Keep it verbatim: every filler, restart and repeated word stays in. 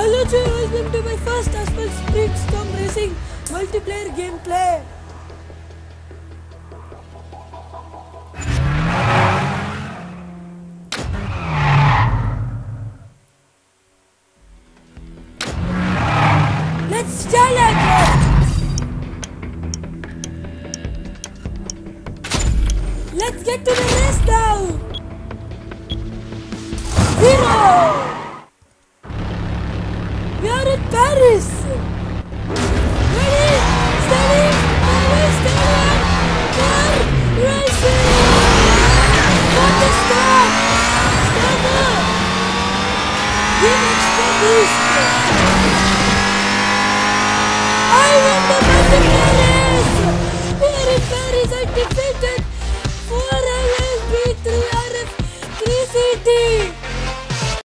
Hello to you, welcome to my first Asphalt Speedstorm Racing multiplayer gameplay. Let's start it! Let's get to the race now! Zero! We are in Paris! Ready, steady, ready, steady, we're racing! Got the start! Start now! Give extra boost!